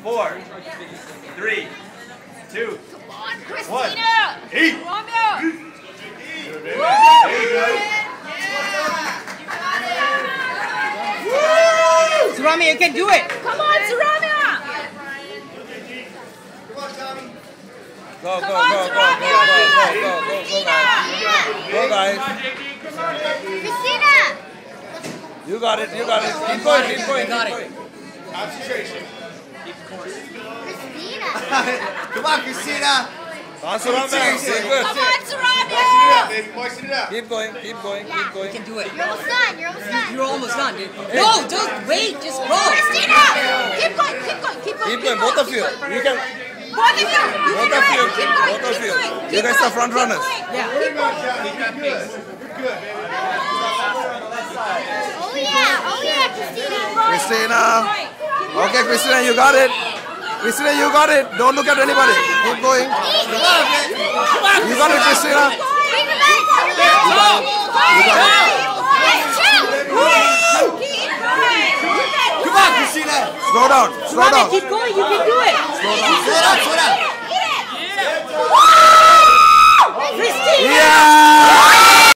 4, 3, 2, Come on, Christina! 1. Eat! Romeo! Sarami, you can do it. Come on, Sarami! Go, Come on, Sarami! Go, guys. Christina! You got it. Keep going. You got it. Concentration. Christina! Come on, Christina. Good. Come on, Sarami! Moisten it up. Keep going. You can do it. You're almost done. You're almost done, dude. No, just wait. Just go. Christina! Keep going. Keep going. Both of you. You can. Both of you! Both of you. You guys are front runners. Yeah. Oh yeah, Christina! Christina. Okay, Christina, you got it. Don't look at anybody. Keep going. You got it, Christina. Bring it back! Come on, Christina. Slow down. Keep going. You can do it. Slow down.